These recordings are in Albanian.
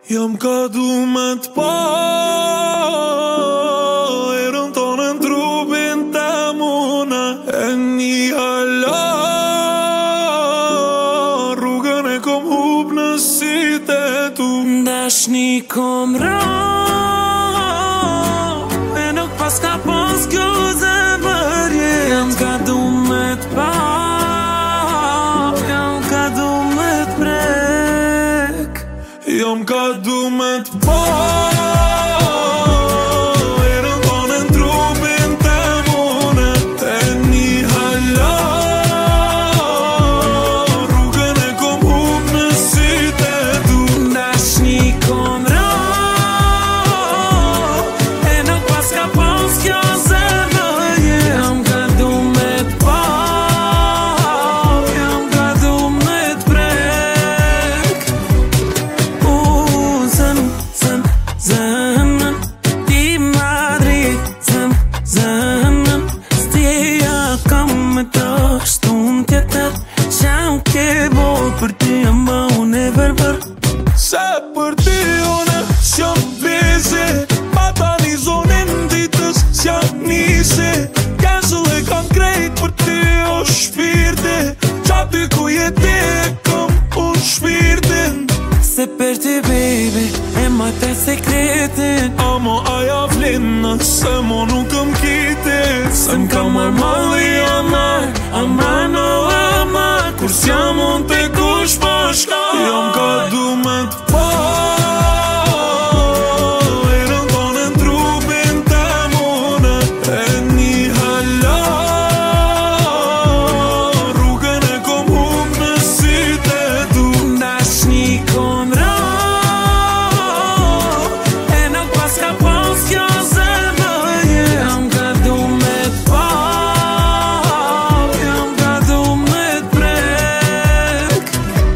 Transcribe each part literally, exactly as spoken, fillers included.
Jam kadu me t'pa erën tonë në trupin të muna. E një hala rrugën e kom hup në sytë e tu. Dashni kom ra e nuk pas ka pas kjo zemërje. Jam kadu me t'pa, jam kadu me t'prek. Jam kadu me t'pa erën tonë në trupin të muna. E një hala rrugën e kom hup në sytë e tu. Dashni kom ra e nuk pas ka pas kjo zemërje. Jam kadu me t'pa, jam kadu me t'prek. U zem, zem, zemën ti madri, zem, zemën stia kam me të shtun tjetër. Qam ke bo për ti jam ba unë e verbër. Se për ty une s'jam vese, pa ta një zonin ditës s'jam nise. Keshëll e kam krejt për ty o shpirti, qaty ku jeti e kam unë shpirtin. Se për ty baby e ma të sekretin. Amo aja vlinë se mo nuk këm kiti. Se m'kam marmalli amar, amar no amar. Kur s'jam unë të kush pa shka. Jam kadu me t'pa erën tonë në trupin të muna. E një hala rrugën e kom hup në sytë e tu. Dashni kom ra e nuk pas ka pas kjo zemërje. Jam kadu me t'pa, jam kadu me t'prek.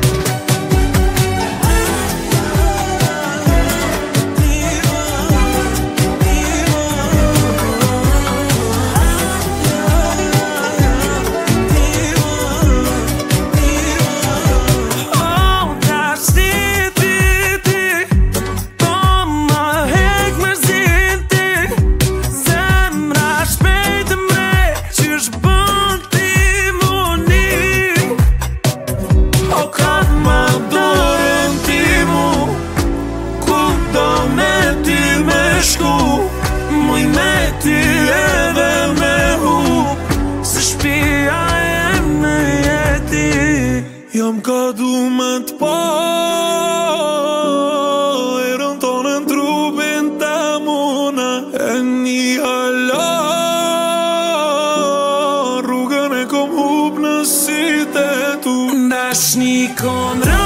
Oh, dashni ti, ti po ma hek mërzin ti. Zemra shpejt mre qysh bën ti muni. O kat ma dorën ti mu, ku do me ti me shku. Muj me ti edhe me hu, Se shpia e me jeti. jam kadu me t'pa erën tonë në trupin të muna. E një hala rrugën e kom hup në sytë e tu. Dashni kom ra